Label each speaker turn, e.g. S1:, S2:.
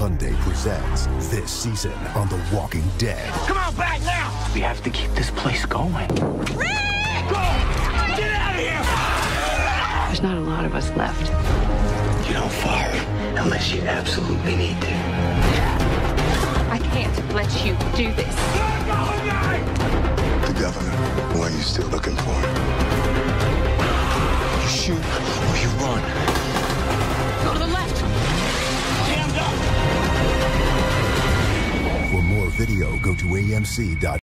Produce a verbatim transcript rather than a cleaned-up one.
S1: Hyundai presents this season on The Walking Dead.
S2: Come on, back now!
S3: We have to keep this place going.
S2: Rick! Go! Get out of here!
S4: There's not a lot of us left.
S3: You don't fire unless you absolutely need to.
S4: I can't let you do this.
S5: The governor, what are you still looking for?
S3: You shoot or you run.
S4: Go to the left.
S2: Jammed up!
S1: For more video, go to A M C dot com.